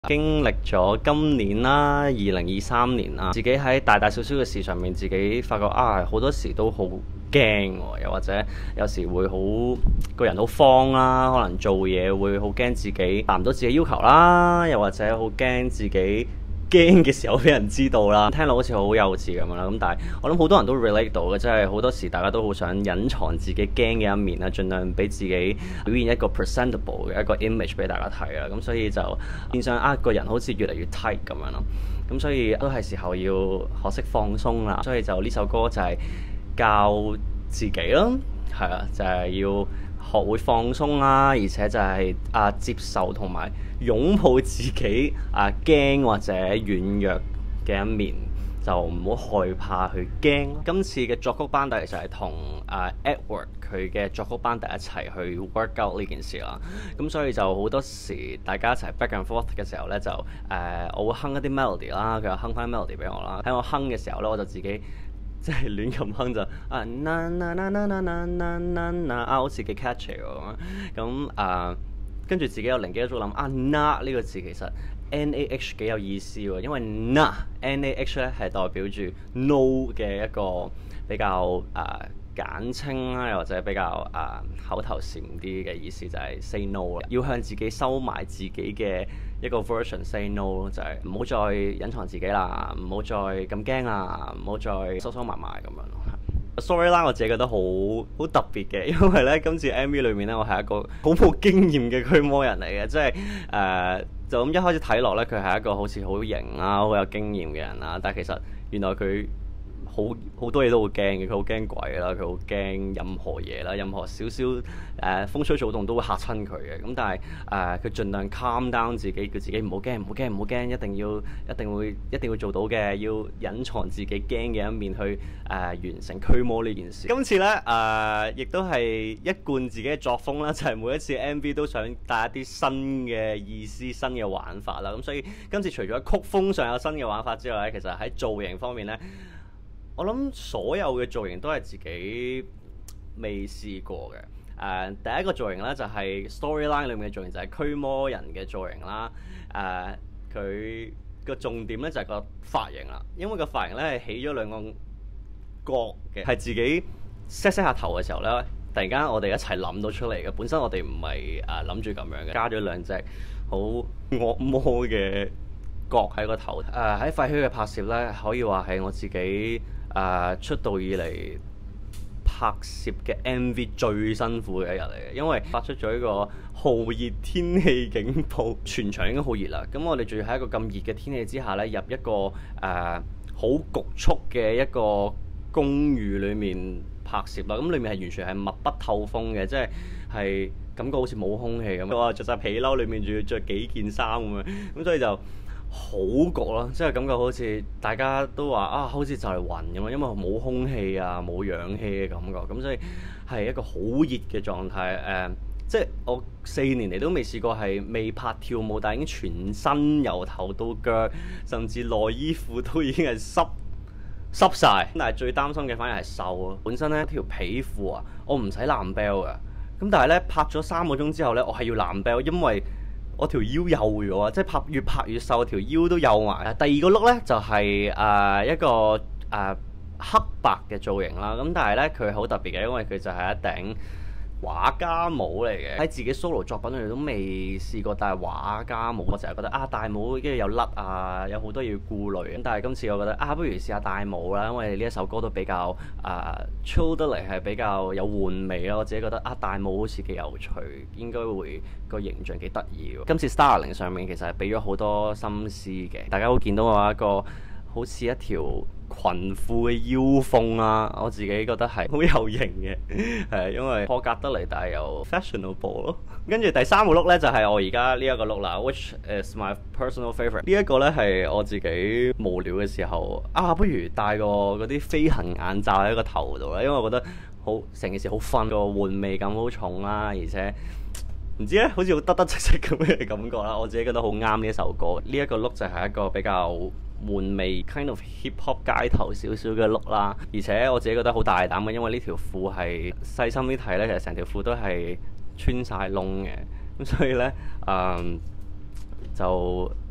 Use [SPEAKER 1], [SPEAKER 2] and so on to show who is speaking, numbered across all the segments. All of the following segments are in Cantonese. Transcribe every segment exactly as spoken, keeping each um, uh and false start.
[SPEAKER 1] 經歷咗今年啦，二零二三年啦，自己喺大大小小嘅事上面，自己發覺啊，好多時都好驚喎，又或者有時會好個人好慌啦，可能做嘢會好驚自己達唔到自己要求啦，又或者好驚自己驚嘅時候俾人知道啦，聽落好似好幼稚咁樣啦。咁但係我諗好多人都 relate 到嘅，即係好多時大家都好想隱藏自己驚嘅一面啦，盡量俾自己表現一個 presentable 嘅一個 image 俾大家睇啦。咁所以就變相啊個人好似越嚟越 tight 咁樣咯。咁所以都係時候要學識放鬆啦。所以就呢首歌就係教自己咯，係啊，就係要學會放鬆啦，而且就係啊接受同埋擁抱自己啊驚或者軟弱嘅一面，就唔好害怕去驚。今次嘅作曲班底其實係同啊 Edward 佢嘅作曲班底一齊去 work out 呢件事啦。咁所以就好多時大家一齊 back and forth 嘅時候咧，就誒、呃、我會哼一啲 melody 啦，佢又哼翻 melody 俾我啦。喺我哼嘅時候咧，我就自己即係亂咁哼就啊嗱嗱嗱嗱嗱嗱嗱嗱啊，好似幾 catchy 喎咁啊。跟住自己有靈機一觸諗啊 nah 呢個字其實 N A H 幾有意思喎，因為 nah N A H 咧係代表住 no 嘅一個比較誒、呃、簡稱啦，又或者比較誒、呃、口頭禪啲嘅意思，就係 say no 啦，要向自己收埋自己嘅一個 version say no， 就係唔好再隱藏自己啦，唔好再咁驚啦，唔好再收收埋埋咁樣咯。Story 啦，我自己覺得好好特別嘅，因為咧今次 M V 裏面咧，我係一個好冇經驗嘅驅魔人嚟嘅，即係誒、呃、就咁一開始睇落咧，佢係一個好似好型啊、好有經驗嘅人啦，但係其實原來佢好好多嘢都好驚嘅，佢好驚鬼啦，佢好驚任何嘢啦，任何少少誒風吹草動都會嚇親佢嘅。咁但係誒佢盡量 calm down 自己，叫自己唔好驚，唔好驚，唔好驚，一定要一定會一定會做到嘅，要隱藏自己驚嘅一面去誒、呃、完成驅魔呢件事。今次咧誒亦都係一貫自己嘅作風啦，就係、是、每一次 M V 都想帶一啲新嘅意思、新嘅玩法啦。咁所以今次除咗曲風上有新嘅玩法之外咧，其實喺造型方面咧，我諗所有嘅造型都係自己未試過嘅。誒、呃，第一個造型咧就係、是、storyline 裏面嘅造型，就係驅魔人嘅造型啦。誒、呃，佢個重點咧就係個髮型啦，因為個髮型咧係起咗兩個角嘅，係自己 set set 下頭嘅時候咧，突然間我哋一齊諗到出嚟嘅。本身我哋唔係誒諗住咁樣嘅，加咗兩隻好惡魔嘅角喺個頭。誒、呃，喺廢墟嘅拍攝咧，可以話係我自己誒、uh, 出道以嚟拍攝嘅 M V 最辛苦嘅一日嚟嘅，因為發出咗一個酷熱天氣警報，全場已經好熱啦。咁我哋仲要喺一個咁熱嘅天氣之下咧，入一個誒好、uh, 局促嘅一個公寓裏面拍攝啦。咁裏面係完全係密不透風嘅，即係係感覺好似冇空氣咁。我着晒皮褸，裏面仲要着幾件衫咁樣，咁所以就好焗咯，即係感覺好似大家都話啊，好似就嚟暈咁啊，因為冇空氣啊，冇氧氣嘅感覺，咁所以係一個好熱嘅狀態。誒、呃，即係我四年嚟都未試過係未拍跳舞，但係已經全身由頭到腳，甚至內衣褲都已經係濕濕晒。但係最擔心嘅反而係瘦咯。本身咧條皮褲啊，我唔使藍 bell 嘅，咁但係咧拍咗三個鐘之後咧，我係要藍 bell，因為我條腰幼咗啊，即係拍越拍越瘦，條腰都幼埋。第二個 look 咧就係、是、誒、呃、一個誒、呃、黑白嘅造型啦。咁但係咧佢好特別嘅，因為佢就係一頂畫家帽嚟嘅。喺自己 solo 作品裏面都未試過戴畫家帽，我成日覺得啊戴帽跟住有甩啊，有好多嘢要顧慮。咁但係今次我覺得啊，不如試下戴帽啦，因為呢一首歌都比較誒 chill 得嚟，係比較有玩味咯。我自己覺得啊戴帽好似幾有趣，應該會個形象幾得意。今次 styling 上面其實係俾咗好多心思嘅，大家會見到我一個好似一條裙褲嘅腰封啦，我自己覺得係好有型嘅，係因為破格得嚟，但係又 fashionable 咯。跟住第三個 look 咧就係、是、我而家呢一個 look 啦 ，which is my personal favourite。呢一個咧係我自己無聊嘅時候啊，不如戴個嗰啲飛行眼罩喺個頭度啦，因為我覺得好成件事好 fun，個玩味感好重啦，而且唔知咧好似好得得戚戚咁嘅感覺啦。我自己覺得好啱呢一首歌。呢、這、一個 look 就係一個比較玩味 kind of hip hop 街頭少少嘅 look 啦，而且我自己覺得好大膽嘅，因為呢條褲係細心啲睇咧，其實成條褲都係穿晒窿嘅，咁所以咧，嗯，就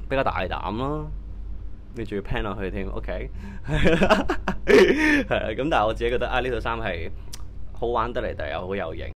[SPEAKER 1] 比較大膽咯。你仲要 plan 落去添，OK？係啦，係啦。咁但係我自己覺得啊，呢套衫係好玩得嚟，但係又好有型。